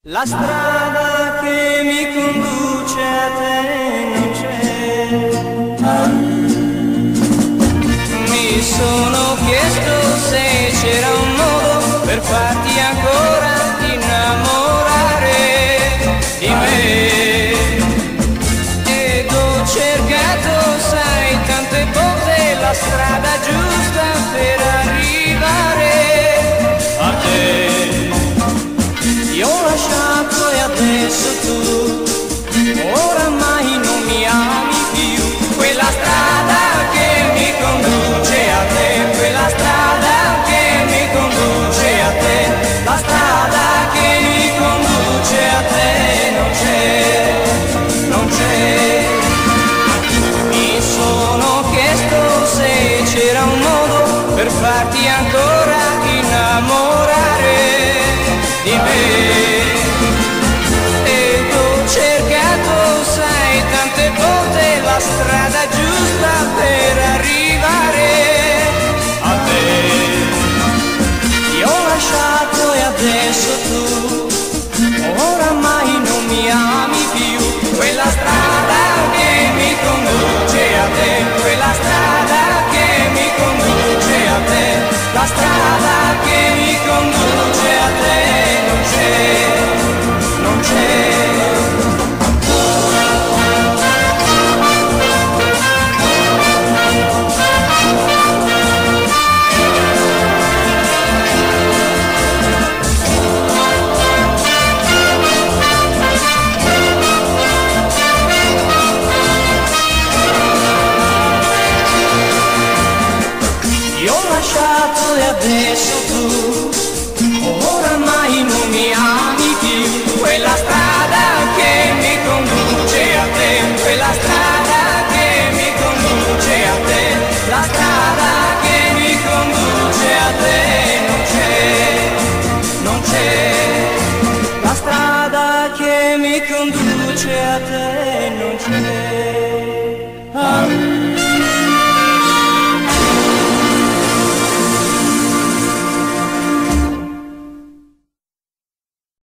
La strada che mi conduce a te non c'è. Mi sono chiesto se c'era un modo per farti ancora innamorare di me. Ed ho cercato, sai, tante volte la strada giusta per arrivare a te. Ti ho lasciato e adesso tu oramai non mi ami più. Quella strada che mi conduce a te, quella strada che mi conduce a te, la strada che mi conduce a te non c'è, non c'è. Mi sono chiesto se c'era un modo per farti ancora innamorare di me. Ed ho cercato, sai, tante volte la strada giusta per arrivare a te. Ti ho lasciato e adesso tu oramai non mi ami più. Quella strada che mi conduce a te, quella strada che mi conduce a te, la strada che mi conduce a te non c'è, non c'è. E adesso tu oramai non mi ami più. Quella strada che mi conduce a te, quella strada che mi conduce a te, la strada che mi conduce a te non c'è, non c'è. La strada che mi conduce a te non c'è.